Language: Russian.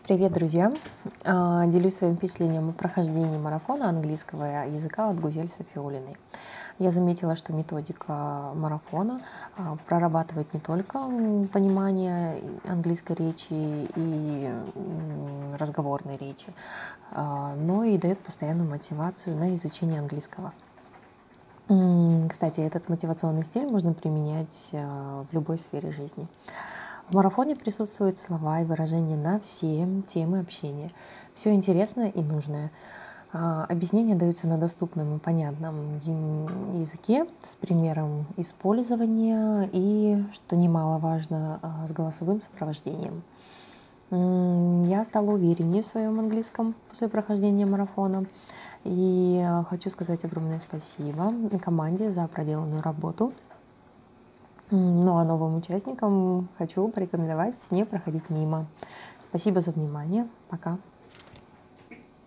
Привет, друзья! Делюсь своим впечатлением о прохождении марафона английского языка от Гузель Сафиуллиной. Я заметила, что методика марафона прорабатывает не только понимание английской речи и разговорной речи, но и дает постоянную мотивацию на изучение английского. Кстати, этот мотивационный стиль можно применять в любой сфере жизни. В марафоне присутствуют слова и выражения на все темы общения. Все интересное и нужное. Объяснения даются на доступном и понятном языке с примером использования и, что немаловажно, с голосовым сопровождением. Я стала увереннее в своем английском после прохождения марафона. И хочу сказать огромное спасибо команде за проделанную работу. Ну а новым участникам хочу порекомендовать не проходить мимо. Спасибо за внимание. Пока.